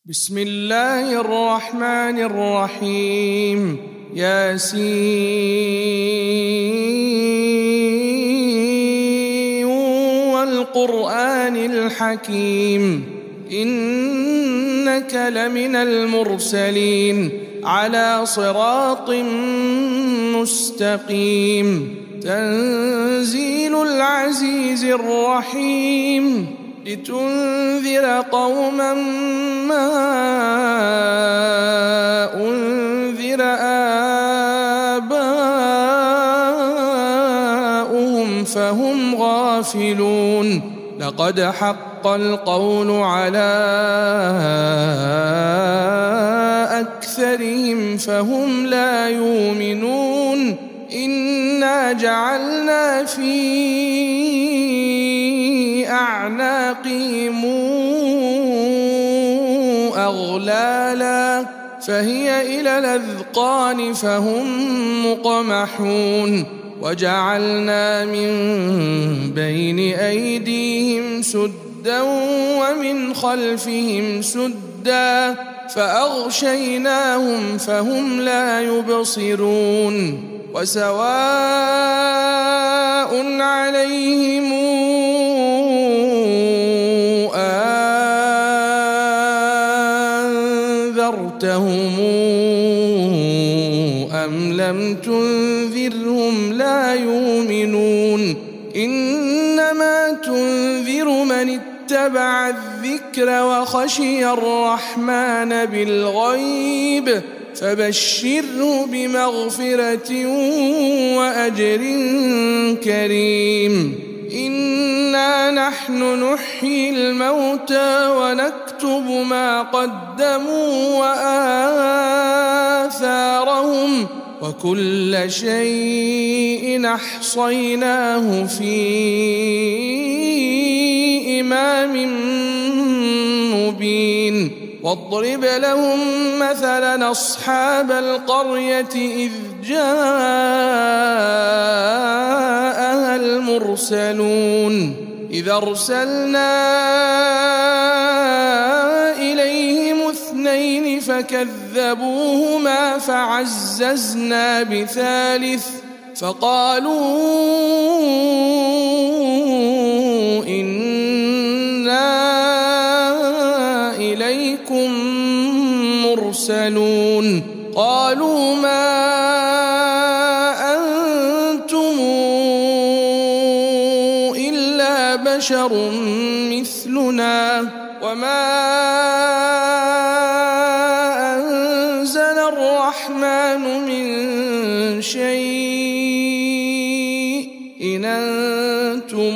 بسم الله الرحمن الرحيم. ياسين والقرآن الحكيم إنك لمن المرسلين على صراط مستقيم تنزيل العزيز الرحيم لتنذر قوما ما أنذر آباؤهم فهم غافلون لقد حق القول على أكثرهم فهم لا يؤمنون إنا جعلنا في أعناقهم أغلالا فهي إلى الأذقان فهم مقمحون وجعلنا من بين أيديهم سدا ومن خلفهم سدا فأغشيناهم فهم لا يبصرون وسواء عليهم أنذرتهم أم لم تنذرهم لا يؤمنون إنما تنذر من اتبع الذكر وخشي الرحمن بالغيب فبشره بمغفرة وأجر كريم إنا نحن نحيي الموتى ونكتب ما قدموا وآثارهم وكل شيء أحصيناه في إمام مبين واضرب لهم مثلا أصحاب القرية إذ جاءها المرسلون إذ أرسلنا إليهم اثنين فكذبوهما فعززنا بثالث فقالوا إنا إليكم مرسلون قالوا ما أنتم إلا بشر مثلنا وما أنزل الرحمن من شيء إن أنتم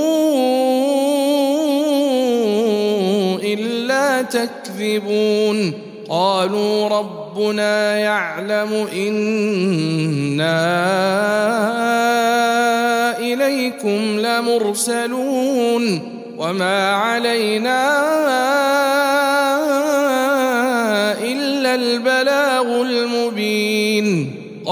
إلا تكذبون قالوا ربنا يعلم إنا إليكم لمرسلون وما علينا إلا البلاغ المبين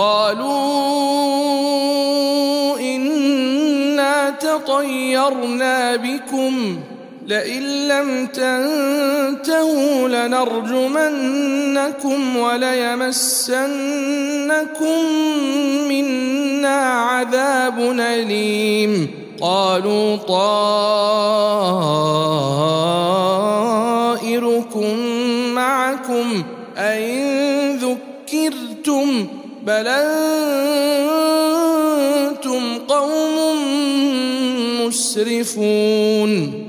قالوا إنا تطيرنا بكم لئن لم تنتهوا لنرجمنكم وليمسنكم منا عذاب أليم قالوا طائركم معكم أئن ذكرتم بل أنتم قوم مسرفون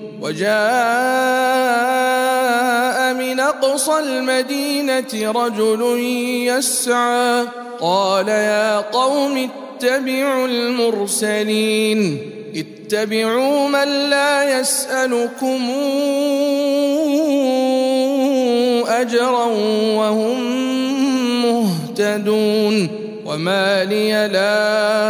وجاء من أقصى المدينة رجل يسعى قال يا قوم اتبعوا المرسلين اتبعوا من لا يسألكم أجرا وهم مهتدون وما لي لا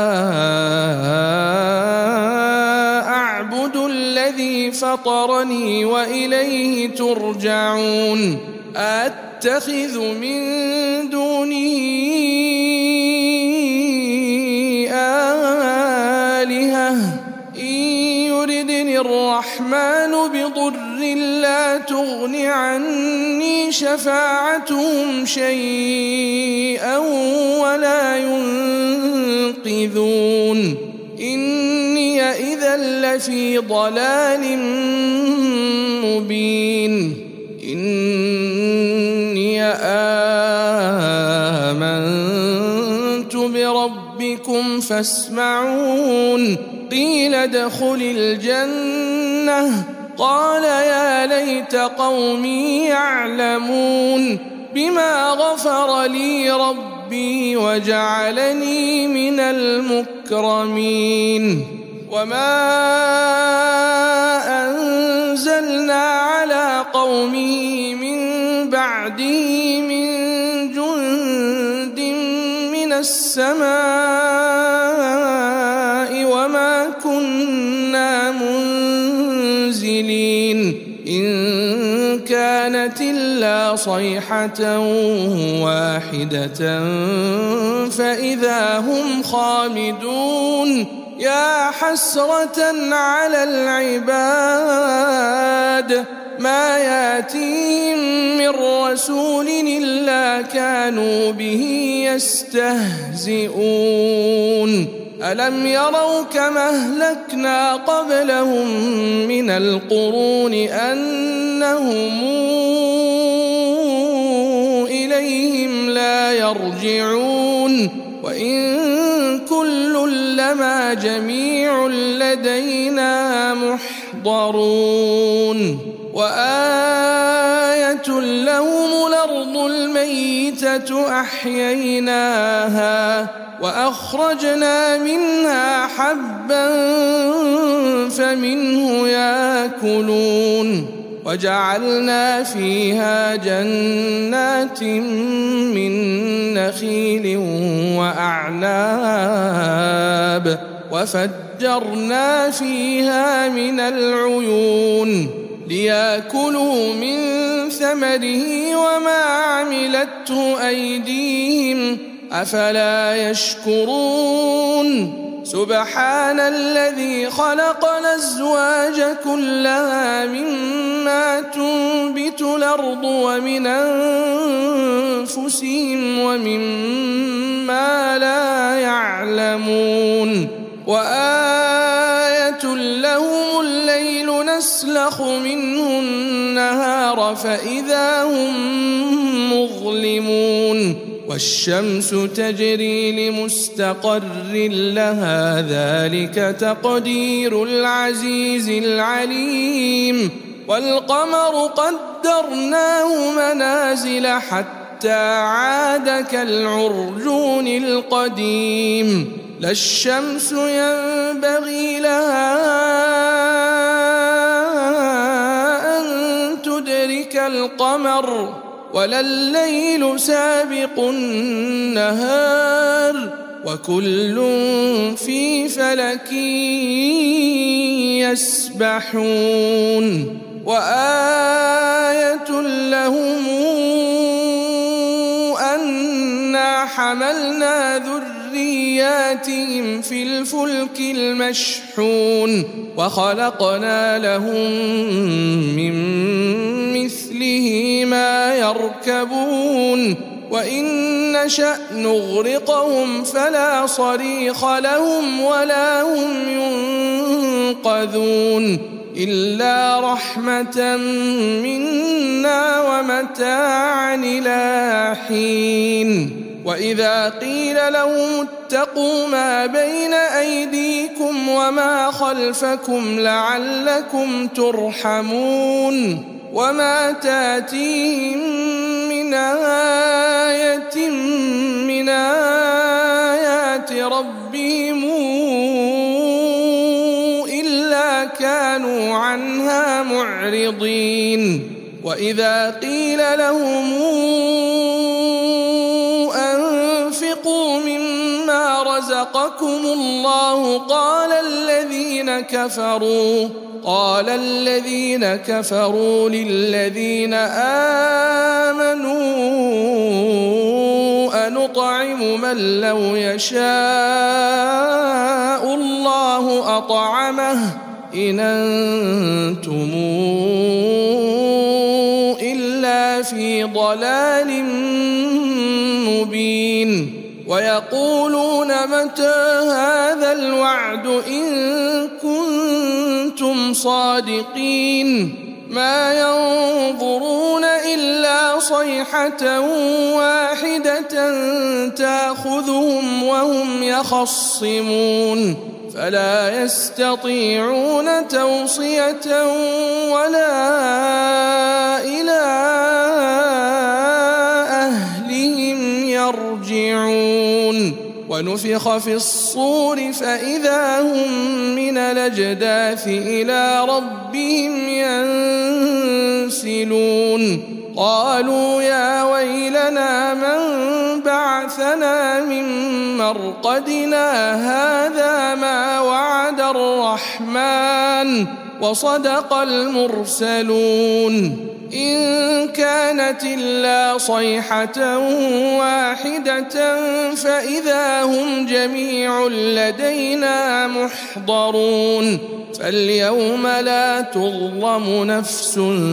أعبد الذي فطرني وإليه ترجعون أتخذ من دونه آلهة إن يردني الرحمن بضر لا تغن عني شفاعتهم شيئا ولا ينقذون إني إذا لفي ضلال مبين إني آمنت بربكم فاسمعون قيل ادخل الجنة قال يا ليت قومي يعلمون بما غفر لي ربي وجعلني من المكرمين وما أنزلنا على قومه من بعده من جند من السماء وما كنا منزلين إن كانت إلا صيحة واحدة فإذا هم خامدون يا حسرة على العباد ما ياتيهم من رسول إلا كانوا به يستهزئون ألم يروا كما أهلكنا قبلهم من القرون أنهم إليهم لا يرجعون وإن كل لما جميع لدينا محضرون وآية لهم الأرض الميتة أحييناها وأخرجنا منها حبا فمنه يأكلون وجعلنا فيها جنات من نخيل وأعناب وفجرنا فيها من العيون ليأكلوا من ثمره وما عملته أيديهم أفلا يشكرون سبحان الذي خلق الأزواج كلها مما تنبت الأرض ومن أنفسهم ومما لا يعلمون وآية لهم الليل نسلخ منه النهار فإذا هم مظلمون والشمس تجري لمستقر لها ذلك تقدير العزيز العليم والقمر قدرناه منازل حتى عاد كالعرجون القديم لا الشمس ينبغي لها أن تدرك القمر ولا الليل سابق النهار وكل في فلك يسبحون وآية لهم أنا حملنا ذرياتهم في الفلك المشحون وخلقنا لهم من مثله ما يركبون وإن نشأ نغرقهم فلا صريخ لهم ولا هم ينقذون إلا رحمة منا ومتاعا إلى حين وإذا قيل لهم اتقوا ما بين أيديكم وما خلفكم لعلكم ترحمون وما تاتيهم من آية من آيات ربهم إلا كانوا عنها معرضين وإذا قيل لهم أنفقوا مما رزقكم الله قال الذين كفروا للذين آمنوا أنطعم من لو يشاء الله أطعمه إن أنتم لفي ضلال مبين ويقولون متى هذا الوعد إن كنتم صادقين ما ينظرون إلا صيحة واحدة تأخذهم وهم يخصمون فلا يستطيعون توصية ولا إلى أهلهم يرجعون ونفخ في الصور فإذا هم من الأجداث إلى ربهم ينسلون قالوا يا ويلنا من بعثنا من مرقدنا هذا ما وعد الرحمن وصدق المرسلون إن كانت إلا صيحة واحدة فإذا هم جميع لدينا محضرون فاليوم لا تظلم نفس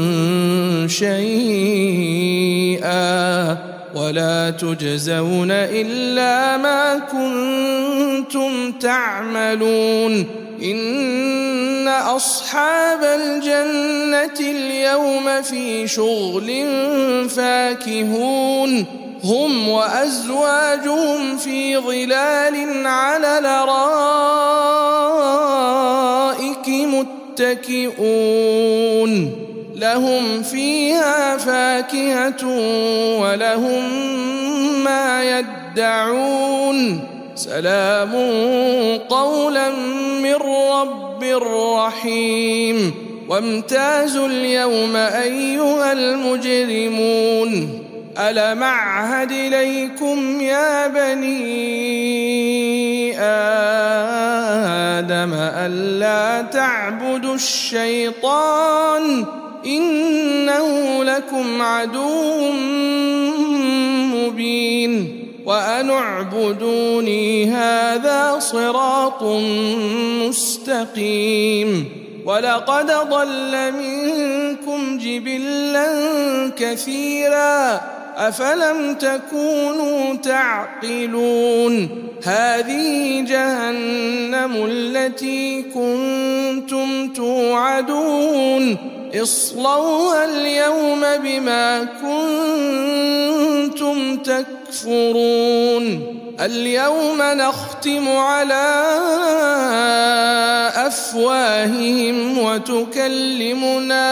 شيئا ولا تجزون إلا ما كنتم تعملون إن أصحاب الجنة اليوم في شغل فاكهون هم وأزواجهم في ظلال على الأرائك متكئون لهم فيها فاكهة ولهم ما يدعون سلام قولا من رب رحيم وامتازوا اليوم أيها المجرمون ألم أعهد إليكم يا بني آدم ألا تعبدوا الشيطان إنه لكم عدو مبين وأن اعبدوني هذا صراط مستقيم ولقد ضل منكم جبلا كثيرا أفلم تكونوا تعقلون هذه جهنم التي كنتم توعدون اصلوها اليوم بما كنتم تكفرون اليوم نختم على أفواههم وتكلمنا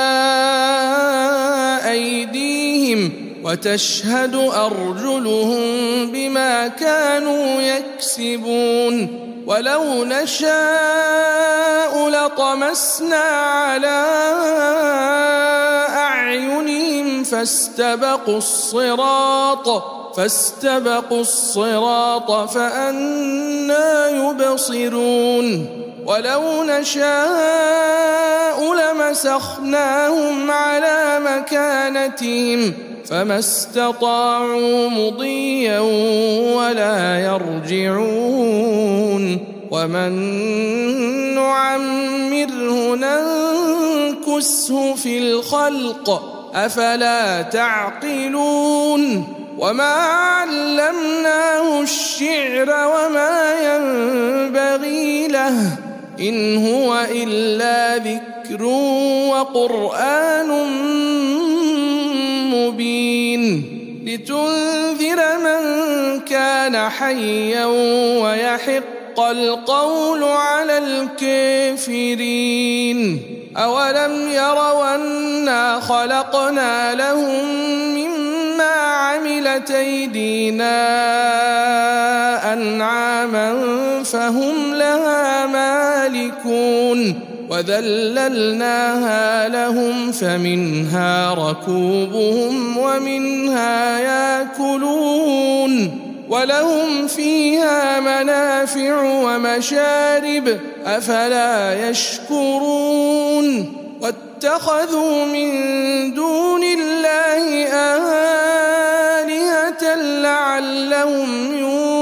أيديهم وتشهد أرجلهم بما كانوا يكسبون ولو نشاء لطمسنا على أعينهم فاستبقوا الصراط فأنى يبصرون ولو نشاء لمسخناهم على مكانتهم فما استطاعوا مضيا ولا يرجعون ومن نعمره ننكسه في الخلق أفلا تعقلون وما علمناه الشعر وما ينبغي له إن هو إلا ذكر وقرآن مبين لتنذر من كان حيا ويحق القول على الكافرين أولم يروا أنا خلقنا لهم مما عملت أيدينا أنعاما فهم لها مالكون وذللناها لهم فمنها ركوبهم ومنها يأكلون ولهم فيها منافع ومشارب أفلا يشكرون واتخذوا من دون الله آلهة لعلهم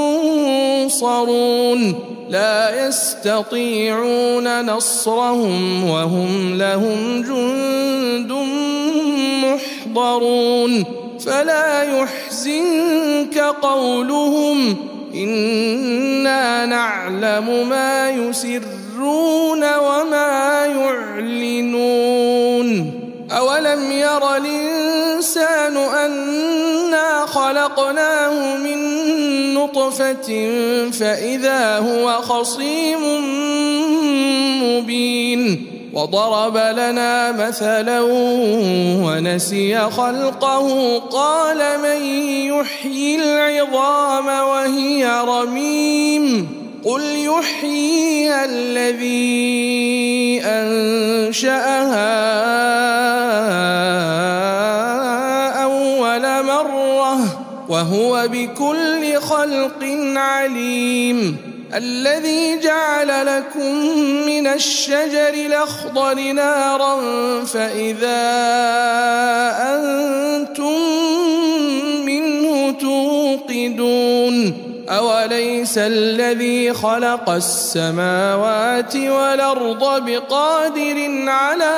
ينصرون لا يستطيعون نصرهم وهم لهم جند محضرون يحضرون فلا يحزنك قولهم إنا نعلم ما يسرون وما يعلنون أولم ير الإنسان أنا خلقناه من نطفة فإذا هو خصيم مبين وضرب لنا مثلا ونسي خلقه قال من يحيي العظام وهي رميم قل يحييها الذي أنشأها أول مرة وهو بكل خلق عليم الذي جعل لكم من الشجر الأخضر نارا فإذا أنتم منه توقدون أوليس الذي خلق السماوات والأرض بقادر على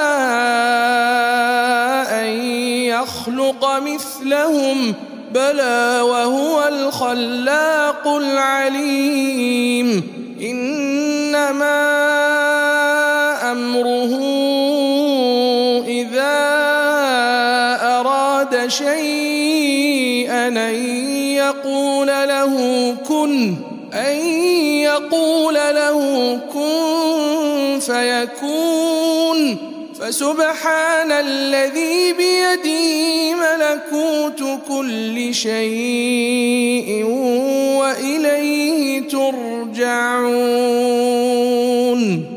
أن يخلق مثلهم بلى وهو الخلاق العليم إنما أمره إذا أراد شيئا أن يقول له كن فيكون فسبحان الذي بيده ملكوت كل شيء وإليه ترجعون